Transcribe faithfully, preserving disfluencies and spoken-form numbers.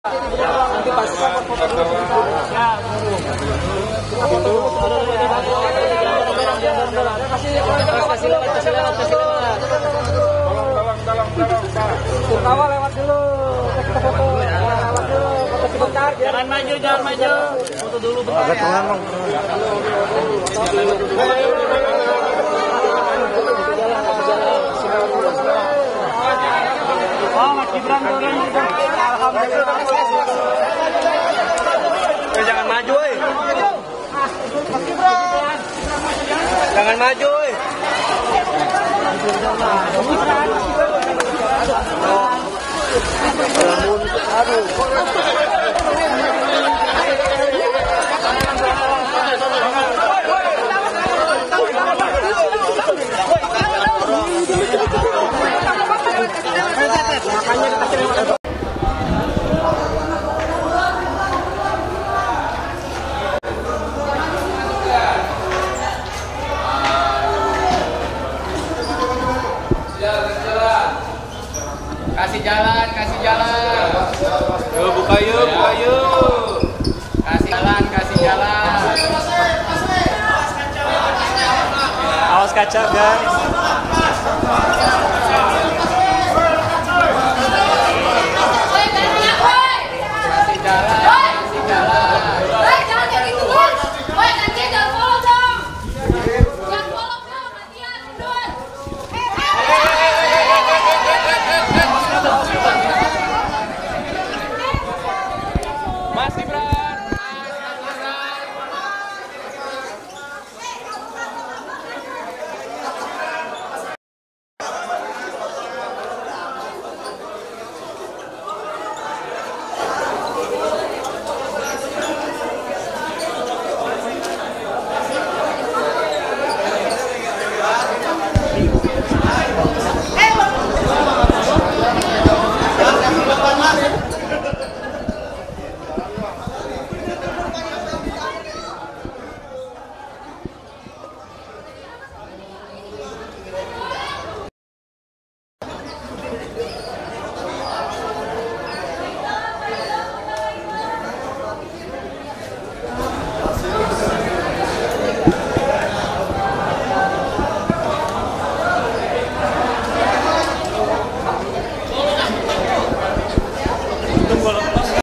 Nanti pas foto dulu. Ya. Kasih lewat, kasih lewat, kasih lewat, kasih lewat. Tolong, tolong, tolong, tolong. Kawa lewat dulu. Kita foto. Lewat dulu. Foto sebentar. Jangan maju, jangan maju. Foto dulu bentar. Agak tengah, Bang. Oh, Mas Gibran turun. Alhamdulillah. Eh, jangan maju, eh. Mas Gibran. Jangan maju, eh. Kasih jalan, kasih jalan. Yuk, buka yuk, buka yuk. Kasih jalan, kasih jalan. Awas kaca, guys. Kasih jalan, kasih jalan. Woi, jangan kayak gitu, Bos. Woi, nanti jangan follow dong. Jangan follow dong, latihan, mundur. Mas Gibran.